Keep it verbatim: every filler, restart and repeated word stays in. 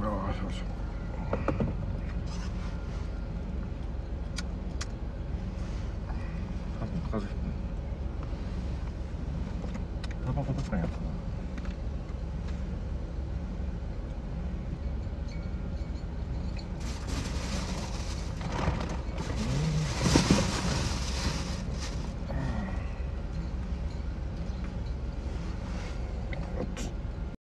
あそうそう。多分風邪ひく。タバコどっかにあったな。